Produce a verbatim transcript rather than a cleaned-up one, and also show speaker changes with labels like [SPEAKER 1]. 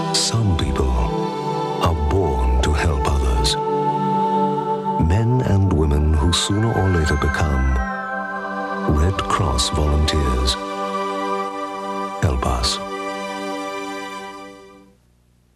[SPEAKER 1] Some people are born to help others. Men and women who sooner or later become Red Cross volunteers. Help us.